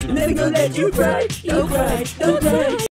Never gonna let you cry. Don't cry, don't cry.